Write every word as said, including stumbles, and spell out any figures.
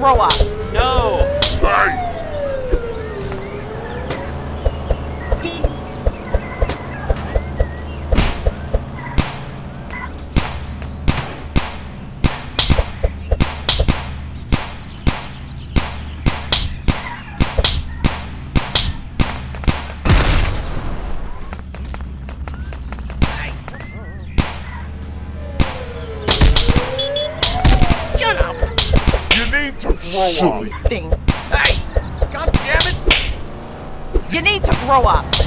grow up. No! Hey! Shut up. You need to grow Silly. up. Ding. Hey! God damn it! You need to grow up.